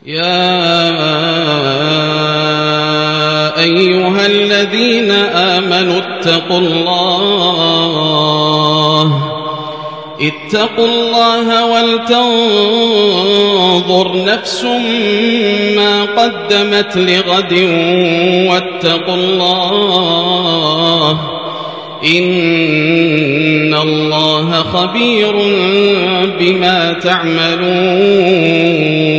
يا أيها الذين آمنوا اتقوا الله ولتنظر نفس ما قدمت لغد واتقوا الله إن الله خبير بما تعملون.